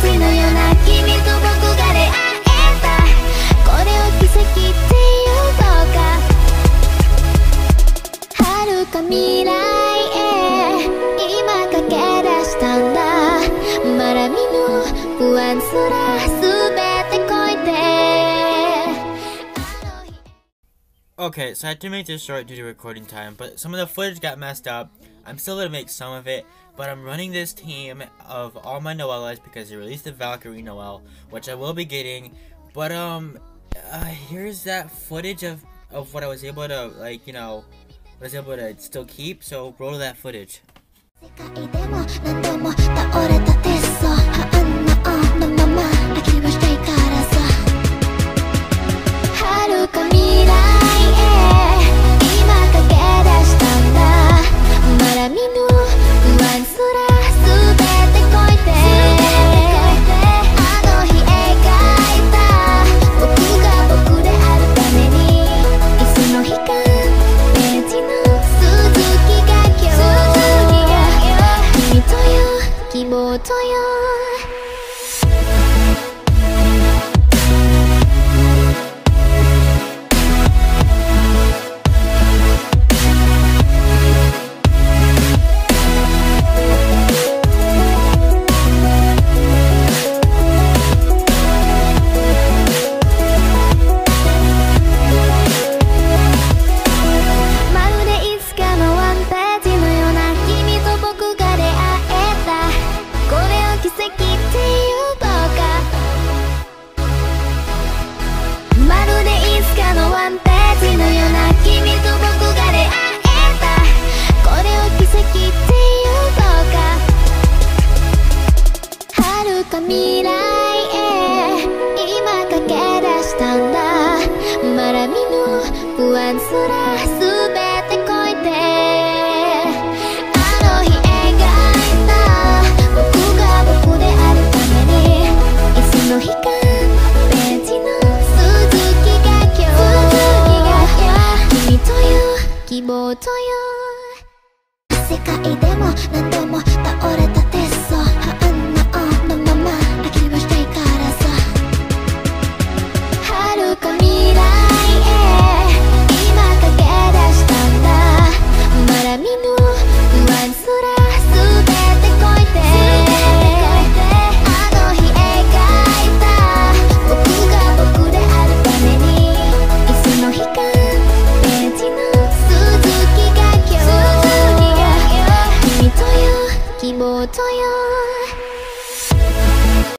ジのような君と僕が出会えた。これを奇跡って言うのか。遥か未来へ今駆け出したんだ。まだ見ぬ不安すら全て越えて。 Okay, so I had to make this short due to recording time, but some of the footage got messed up. I'm still gonna make some of it, but I'm running this team of all my Noellas because they released the Valkyrie Noel, which I will be getting. But here's that footage of what I was able to, like, you know, was able to still keep. So roll that footage. To you